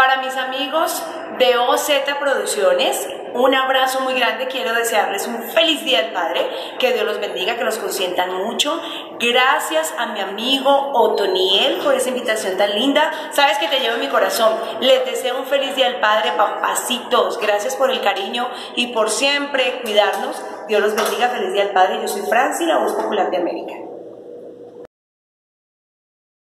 Para mis amigos de OZ Producciones, un abrazo muy grande. Quiero desearles un feliz Día del Padre, que Dios los bendiga, que los consientan mucho. Gracias a mi amigo Otoniel por esa invitación tan linda. Sabes que te llevo en mi corazón. Les deseo un feliz Día del Padre, papacitos. Gracias por el cariño y por siempre cuidarnos. Dios los bendiga. Feliz Día del Padre. Yo soy Franci, la voz popular de América.